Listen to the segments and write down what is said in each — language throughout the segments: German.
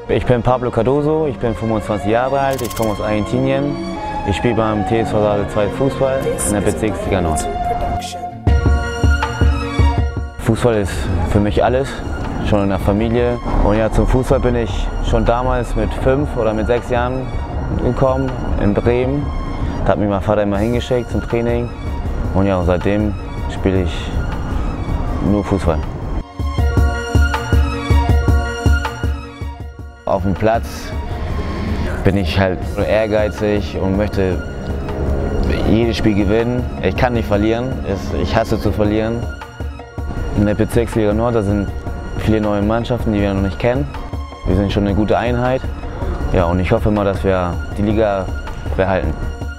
Ich bin Pablo Cardoso, ich bin 25 Jahre alt, ich komme aus Argentinien. Ich spiele beim TSV Basel II Fußball in der Bezirksliga Nord. Fußball ist für mich alles, schon in der Familie. Und ja, zum Fußball bin ich schon damals mit 5 oder mit 6 Jahren gekommen, in Bremen. Da hat mich mein Vater immer hingeschickt zum Training. Und ja, seitdem spiele ich nur Fußball. Auf dem Platz bin ich halt ehrgeizig und möchte jedes Spiel gewinnen. Ich kann nicht verlieren, ich hasse zu verlieren. In der Bezirksliga Nord, da sind viele neue Mannschaften, die wir noch nicht kennen. Wir sind schon eine gute Einheit. Ja, und ich hoffe mal, dass wir die Liga behalten.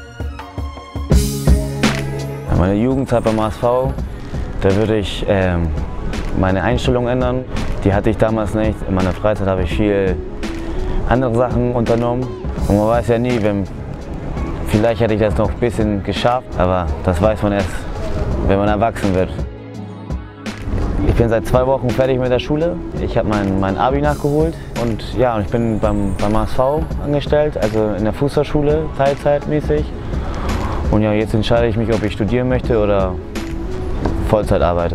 Meine Jugendzeit beim HSV, da würde ich meine Einstellung ändern. Die hatte ich damals nicht. In meiner Freizeit habe ich viel andere Sachen unternommen. Und man weiß ja nie, vielleicht hätte ich das noch ein bisschen geschafft, aber das weiß man erst, wenn man erwachsen wird. Ich bin seit 2 Wochen fertig mit der Schule. Ich habe mein Abi nachgeholt und ja, ich bin beim HSV angestellt, also in der Fußballschule, teilzeitmäßig. Und ja, jetzt entscheide ich mich, ob ich studieren möchte oder Vollzeit arbeite.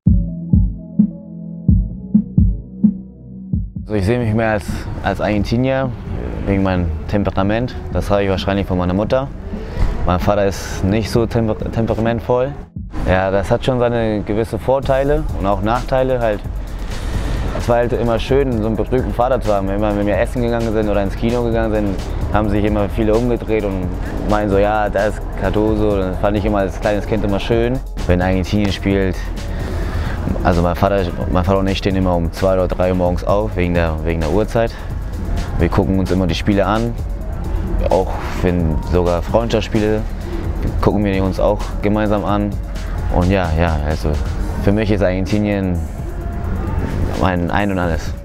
Also ich sehe mich mehr als Argentinier, wegen meinem Temperament. Das habe ich wahrscheinlich von meiner Mutter. Mein Vater ist nicht so temperamentvoll. Ja, das hat schon seine gewisse Vorteile und auch Nachteile. Es war halt immer schön, so einen berühmten Vater zu haben. Immer, wenn wir essen gegangen sind oder ins Kino gegangen sind, haben sich immer viele umgedreht und meinen so, ja, da ist Cardoso. Das fand ich immer als kleines Kind immer schön. Wenn Argentinien spielt, also mein Vater und ich stehen immer um 2 oder 3 Uhr morgens auf, wegen der Uhrzeit. Wir gucken uns immer die Spiele an, auch wenn sogar Freundschaftsspiele, gucken wir die uns auch gemeinsam an. Und ja, also für mich ist Argentinien mein Ein und Alles.